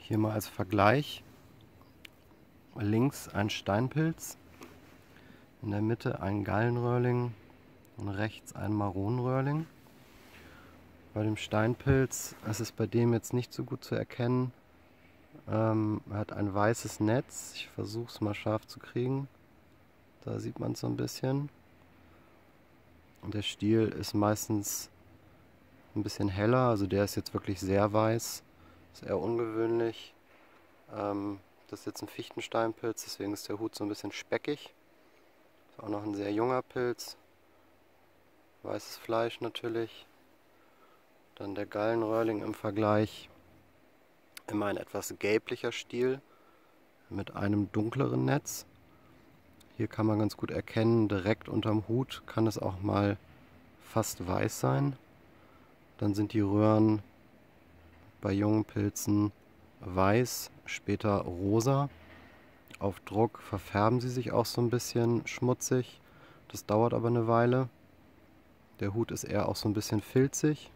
Hier mal als Vergleich. Links ein Steinpilz, in der Mitte ein Gallenröhrling und rechts ein Maronenröhrling. Bei dem Steinpilz ist es bei dem jetzt nicht so gut zu erkennen. Er hat ein weißes Netz. Ich versuche es mal scharf zu kriegen. Da sieht man es so ein bisschen. Und der Stiel ist meistens ein bisschen heller. Also der ist jetzt wirklich sehr weiß. Ist eher ungewöhnlich. Das ist jetzt ein Fichtensteinpilz, deswegen ist der Hut so ein bisschen speckig. Ist auch noch ein sehr junger Pilz. Weißes Fleisch natürlich. Dann der Gallenröhrling im Vergleich. Immer ein etwas gelblicher Stiel mit einem dunkleren Netz. Hier kann man ganz gut erkennen, direkt unterm Hut kann es auch mal fast weiß sein. Dann sind die Röhren bei jungen Pilzen weiß, später rosa. Auf Druck verfärben sie sich auch so ein bisschen schmutzig. Das dauert aber eine Weile. Der Hut ist eher auch so ein bisschen filzig.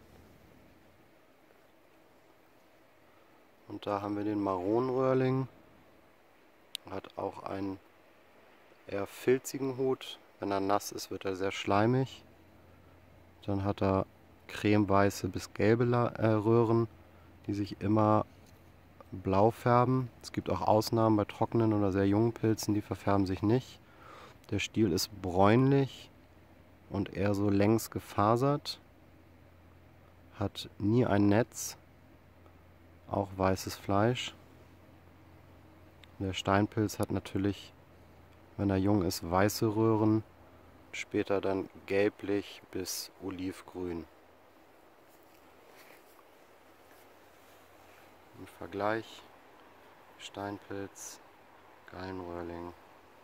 Und da haben wir den Maronenröhrling. Hat auch einen eher filzigen Hut. Wenn er nass ist, wird er sehr schleimig. Dann hat er cremeweiße bis gelbe Röhren, die sich immer blau färben. Es gibt auch Ausnahmen bei trockenen oder sehr jungen Pilzen, die verfärben sich nicht. Der Stiel ist bräunlich und eher so längs gefasert. Hat nie ein Netz, auch weißes Fleisch. Der Steinpilz hat natürlich, wenn er jung ist, weiße Röhren, später dann gelblich bis olivgrün. Im Vergleich Steinpilz, Gallenröhrling,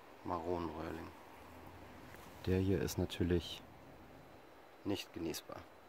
Maronenröhrling. Der hier ist natürlich nicht genießbar.